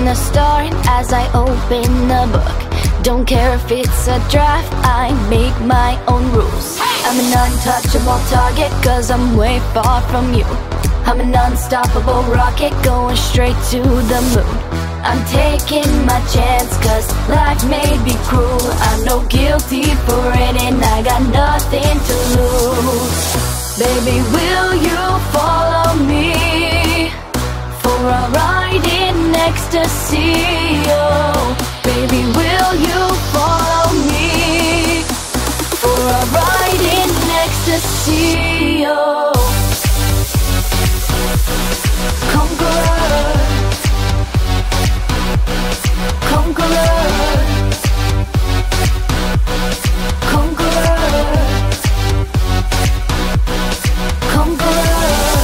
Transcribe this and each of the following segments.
gonna start as I open the book. Don't care if it's a draft, I make my own rules. I'm an untouchable target, cause I'm way far from you. I'm an unstoppable rocket, going straight to the moon. I'm taking my chance, cause life may be cruel. I'm no guilty for it, and I got nothing to lose. Baby, will you follow me for a ride in ecstasy? Oh, baby, will you follow me for a ride in ecstasy? Oh, conqueror, conqueror, conqueror, conqueror,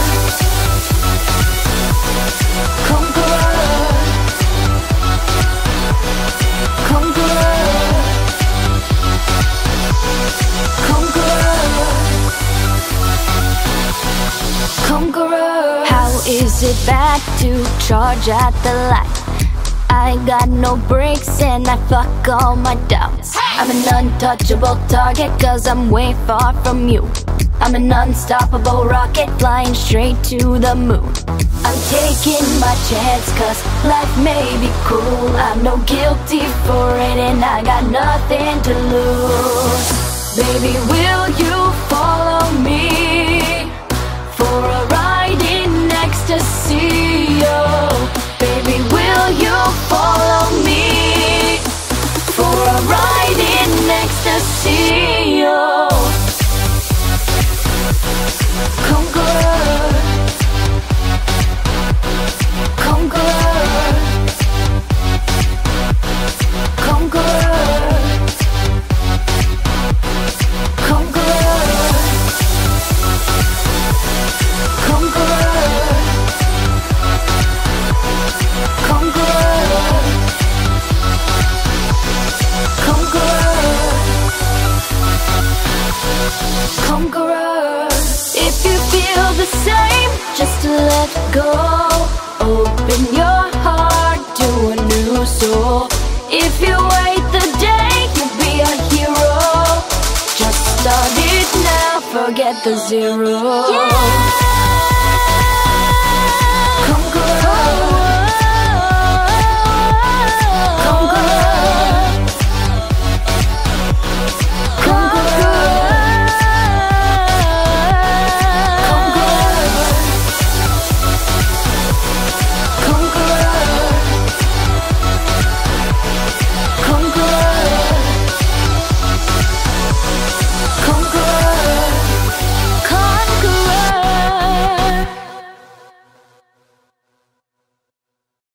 conqueror. How is it bad to charge at the light? I got no brakes and I fuck all my doubts. I'm an untouchable target, cause I'm way far from you. I'm an unstoppable rocket, flying straight to the moon. I'm taking my chance, cause life may be cruel. I'm no guilty for it, and I got nothing to lose. Baby, will you follow me for a ride in ecstasy? Oh, baby, will you follow me for a ride in ecstasy? Oh, conqueror, conqueror, conqueror, conqueror, conqueror, conqueror, conqueror, conqueror. If you feel the same, just let go. Open your heart to a new soul. If you wait the day, you'll be a hero. Just start it now, forget the zero. Yeah!